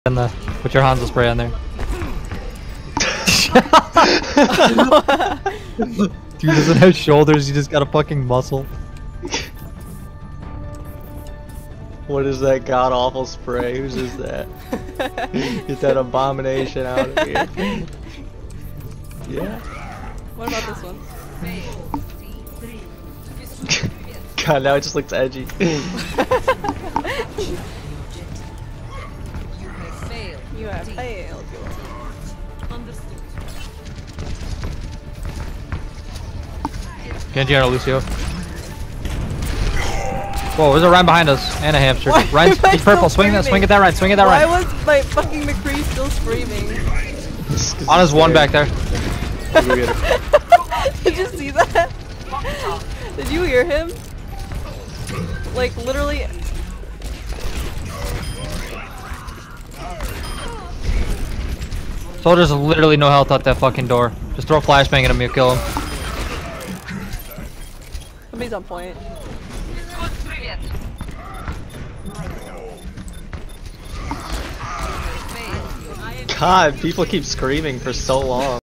in the put your Hanzo spray on there. Dude doesn't have shoulders, he just got a fucking muscle. What is that god awful spray? Whose is that? Get that abomination out of here. Yeah. What about this one? God, now it just looks edgy. You have failed. Genji and Lucio. Whoa, there's a Ryan behind us and a hamster. Why Ryan's am I he's purple. still Swing that, swing screaming? at that Ryan, swing at that Why Ryan. was my fucking McCree still screaming? On his one back there. Did you see that? Did you hear him? Like literally. Soldier's have literally no health out that fucking door. Just throw a flashbang at him, you'll kill him. Somebody's on point. God, people keep screaming for so long.